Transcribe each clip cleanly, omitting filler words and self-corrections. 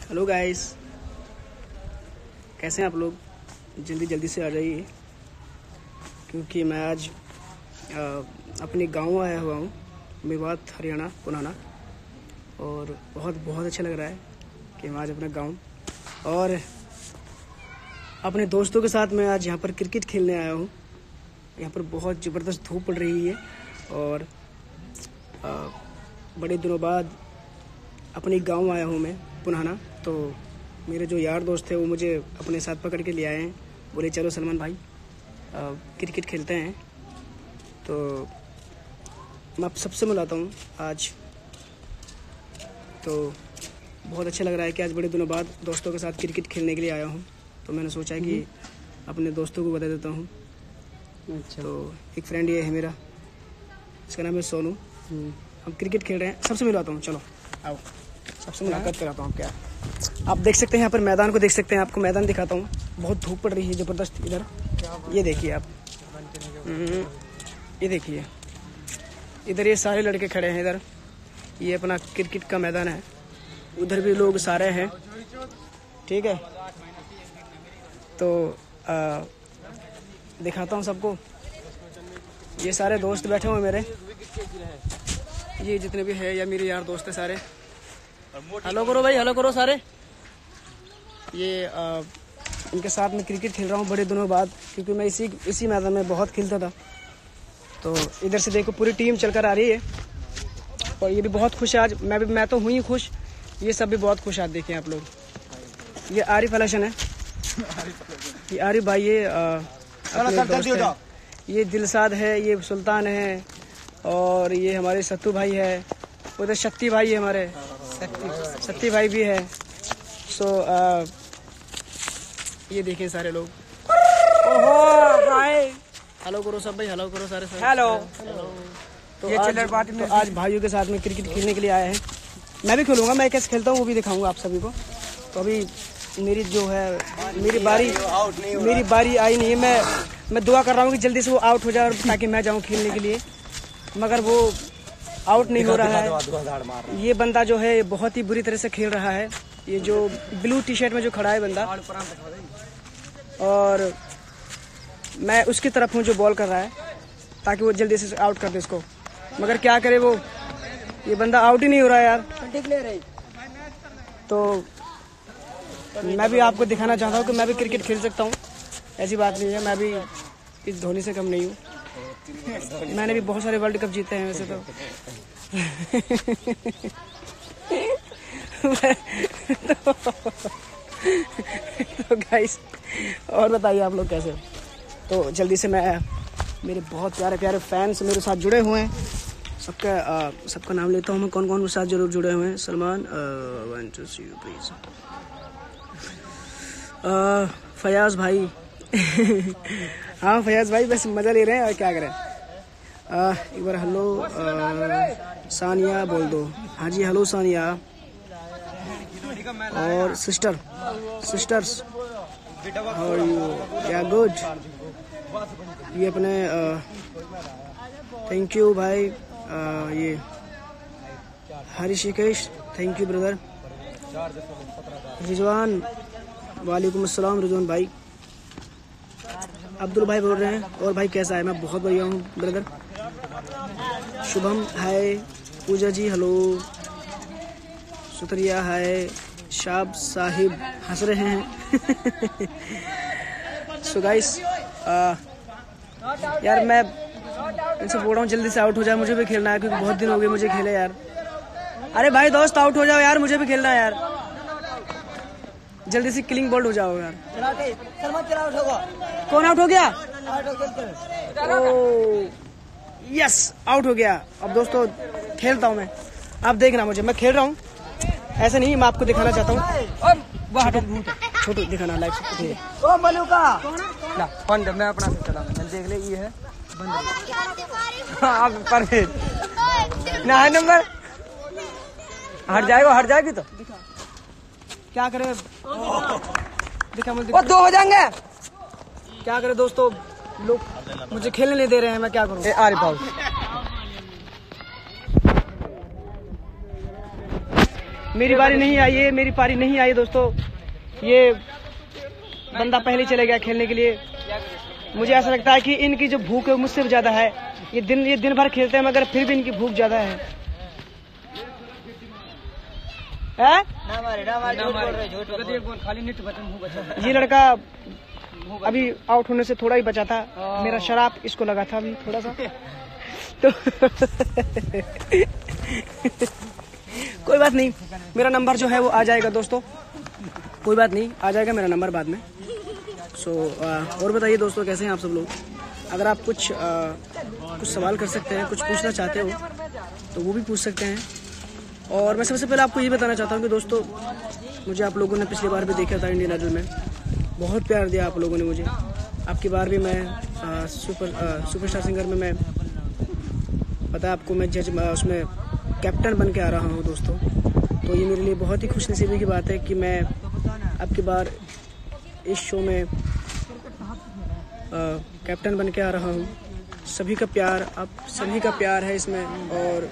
Hello guys, कैसे हैं आप लोग? जल्दी से आ जाइए क्योंकि मैं आज अपने गांव आया हुआ हूँ, मेवात हरियाणा पुनाना। और बहुत अच्छा लग रहा है कि मैं आज अपना गांव और अपने दोस्तों के साथ मैं आज यहाँ पर क्रिकेट खेलने आया हूँ। यहाँ पर बहुत ज़बरदस्त धूप पड़ रही है और बड़े दिनों बाद अपने गांव आया हूँ मैं पुनाना। तो मेरे जो यार दोस्त थे वो मुझे अपने साथ पकड़ के ले आए हैं, बोले चलो सलमान भाई क्रिकेट खेलते हैं। तो मैं आप सबसे मिलाता हूँ आज। तो बहुत अच्छा लग रहा है कि आज बड़े दिनों बाद दोस्तों के साथ क्रिकेट खेलने के लिए आया हूँ। तो मैंने सोचा कि अपने दोस्तों को बता देता हूँ। अच्छा। तो एक फ्रेंड ये है मेरा, इसका नाम है सोनू। हम क्रिकेट खेल रहे हैं। सबसे मिलाता हूँ, चलो आओ सबसे मुलाकात कराता हूँ। क्या आप देख सकते हैं यहाँ पर मैदान को देख सकते हैं, आपको मैदान दिखाता हूँ। बहुत धूप पड़ रही है ज़बरदस्त इधर। ये देखिए आप, ये देखिए इधर ये सारे लड़के खड़े हैं। इधर ये अपना क्रिकेट का मैदान है, उधर भी लोग सारे हैं, ठीक है। तो दिखाता हूँ सबको। ये सारे दोस्त बैठे हुए मेरे, ये जितने भी है या मेरे यार दोस्त है सारे। हेलो करो भाई, हेलो करो सारे। ये इनके साथ मैं क्रिकेट खेल रहा हूँ बड़े दिनों बाद, क्योंकि मैं इसी मैदान में बहुत खेलता था। तो इधर से देखो पूरी टीम चलकर आ रही है और ये भी बहुत खुश है आज। मैं तो हुई ही खुश, ये सब भी बहुत खुश। आज देखिए आप लोग, ये आरिफ अलशन है, ये आरिफ भाई, ये अपने दोस्त है। ये दिलसाद है, ये सुल्तान है और ये हमारे सत्तू भाई है। उधर शक्ति भाई है, हमारे शक्ति भाई भी है। सो ये देखिए सारे लोग। ओहो हाय, हेलो करो सब भाई, हेलो करो सारे। हेलो। तो ये चिल्लर पार्टी में आज भाइयों के साथ में क्रिकेट खेलने के लिए आया है। मैं भी खेलूंगा, मैं कैसे खेलता हूँ वो भी दिखाऊंगा आप सभी को। तो अभी मेरी जो है मेरी बारी आई नहीं है। मैं दुआ कर रहा हूँ कि जल्दी से वो आउट हो जाए ताकि मैं जाऊँ खेलने के लिए, मगर वो आउट नहीं हो रहा है। ये बंदा जो है बहुत ही बुरी तरह से खेल रहा है, ये जो ब्लू टी शर्ट में जो खड़ा है बंदा, और मैं उसकी तरफ हूँ जो बॉल कर रहा है ताकि वो जल्दी से आउट कर दे इसको। मगर क्या करे वो, ये बंदा आउट ही नहीं हो रहा है यार। तो मैं भी आपको दिखाना चाहता हूँ कि मैं भी क्रिकेट खेल सकता हूँ, ऐसी बात नहीं है। मैं भी इस धोनी से कम नहीं हूँ। मैंने भी बहुत सारे वर्ल्ड कप जीते हैं वैसे तो। तो गाइस, और बताइए आप लोग कैसे हो? तो जल्दी से मैं, मेरे बहुत प्यारे फैंस मेरे साथ जुड़े हुए हैं, सबका नाम लेता हूँ मैं, कौन कौन के साथ जरूर जुड़े हुए हैं। Salman, one two see you please. Fayaz भाई हाँ फयाज भाई, बस मज़ा ले रहे हैं और क्या करें। एक बार हेलो सानिया बोल दो। हाँ जी, हेलो सानिया। और सिस्टर्स और या गुड। ये अपने थैंक यू भाई। ये Hrishikesh, thank you brother. Rizwan, वालेकुम अस्सलाम रिजवान भाई। अब्दुल भाई बोल रहे हैं, और भाई कैसा है? मैं बहुत बढ़िया हूँ brother. Shubham hi, Pooja ji hello, Sutariya hi, शाब साहिब हंस रहे हैं। सो गाइस, यार मैं इनसे बोल रहा हूँ जल्दी से आउट हो जाए, मुझे भी खेलना है क्योंकि बहुत दिन हो गए मुझे खेले यार। अरे भाई दोस्त आउट हो जाओ यार, मुझे भी खेलना है यार, जल्दी से किलिंग बोल्ड हो जाओ यार। कौन आउट हो गया? यस, आउट हो गया। अब दोस्तों खेलता हूँ मैं, आप देखना मुझे, मैं खेल रहा हूँ, ऐसा नहीं, मैं आपको दिखाना चाहता हूँ। छोटू दिखाना लाइव। मैं अपना से चला, मैं देख ले, ये है ना है नंबर, हट जाएगा, हट जाएगी तो क्या करे, दिखा मुझे, 2 हो जाएंगे। क्या करे दोस्तों, लोग मुझे खेलने नहीं दे रहे हैं, मैं क्या करूं। आ रही मेरी बारी नहीं आई है, मेरी पारी नहीं आई दोस्तों। ये बंदा पहले चले गया खेलने के लिए। मुझे ऐसा लगता है कि इनकी जो भूख है मुझसे भी ज्यादा है। ये दिन भर खेलते हैं मगर फिर भी इनकी भूख ज्यादा है। ये लड़का अभी आउट होने से थोड़ा ही बचा था। मेरा शराब इसको लगा था अभी थोड़ा सा तो कोई बात नहीं, मेरा नंबर जो है वो आ जाएगा दोस्तों। कोई बात नहीं, आ जाएगा मेरा नंबर बाद में। और बताइए दोस्तों, कैसे हैं आप सब लोग? अगर आप कुछ सवाल कर सकते हैं, कुछ पूछना चाहते हो तो वो भी पूछ सकते हैं। और मैं सबसे पहले आपको ये बताना चाहता हूँ कि दोस्तों, मुझे आप लोगों ने पिछली बार भी देखा था इंडियन आइडल में, बहुत प्यार दिया आप लोगों ने मुझे। आपकी बार भी मैं सुपरस्टार सिंगर में मैं पता है आपको, मैं जज उसमें कैप्टन बन के आ रहा हूँ दोस्तों। तो ये मेरे लिए बहुत ही खुशनसीबी की बात है कि मैं आपकी बार इस शो में कैप्टन बन के आ रहा हूँ। सभी का प्यार, आप सभी का प्यार है इसमें। और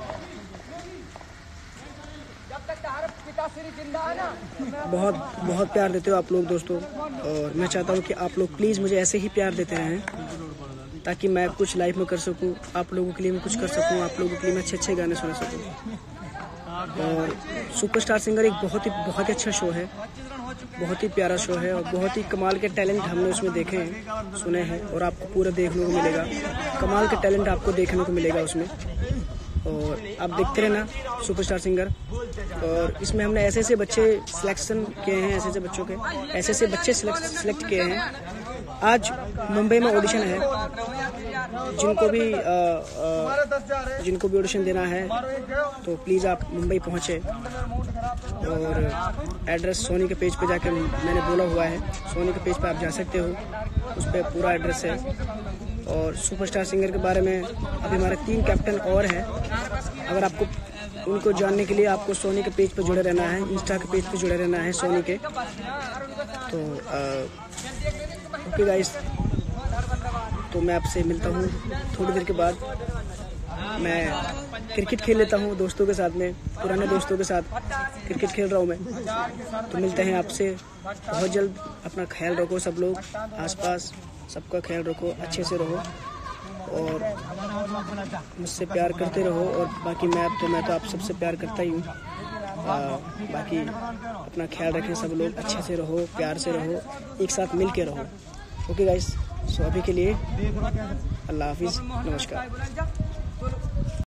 बहुत बहुत प्यार देते हो आप लोग दोस्तों। और मैं चाहता हूँ कि आप लोग प्लीज़ मुझे ऐसे ही प्यार देते रहें, ताकि मैं कुछ लाइफ में कर सकूँ, आप लोगों के लिए मैं कुछ कर सकूँ, आप लोगों के लिए मैं अच्छे गाने सुना सकूँ। और सुपरस्टार सिंगर एक बहुत ही अच्छा शो है, बहुत ही प्यारा शो है। और बहुत ही कमाल के टैलेंट हमने उसमें देखे हैं, सुने हैं, और आपको पूरा देखने को मिलेगा। कमाल के टैलेंट आपको देखने को मिलेगा उसमें। और आप देखते रहना सुपरस्टार सिंगर। और इसमें हमने ऐसे बच्चे सिलेक्शन किए हैं, ऐसे बच्चों के ऐसे बच्चे सिलेक्ट किए हैं। आज मुंबई में ऑडिशन है, जिनको भी ऑडिशन देना है तो प्लीज़ आप मुंबई पहुँचे। और एड्रेस सोनी के पेज पे जाके मैंने बोला हुआ है, सोनी के पेज पे आप जा सकते हो, उस पर पूरा एड्रेस है। और सुपरस्टार सिंगर के बारे में अभी हमारे 3 कैप्टन और हैं। अगर आपको उनको जानने के लिए आपको सोनी के पेज पे जुड़े रहना है, इंस्टा के पेज पे जुड़े रहना है सोनी के। तो ओके गाइस, तो मैं आपसे मिलता हूँ थोड़ी देर के बाद। मैं क्रिकेट खेल लेता हूँ दोस्तों के साथ में, पुराने दोस्तों के साथ क्रिकेट खेल रहा हूँ मैं। तो मिलते हैं आपसे बहुत जल्द। अपना ख्याल रखो सब लोग, आसपास सबका ख्याल रखो, अच्छे से रहो और मुझसे प्यार करते रहो। और बाकी मैं तो आप सबसे प्यार करता ही हूँ। बाकी अपना ख्याल रखें सब लोग, अच्छे से रहो, प्यार से रहो, एक साथ मिल के रहो। ओके गाइस, सो अभी के लिए अल्लाह हाफिज़, नमस्कार।